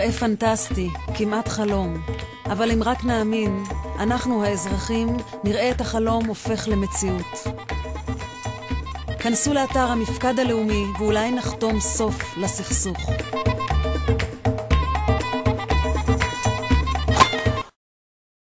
ייראה פנטסטי, כמעט חלום. אבל אם רק נאמין, אנחנו האזרחים נראה את החלום הופך למציאות. כנסו לאתר המפקד הלאומי ואולי נחתום סוף לסכסוך.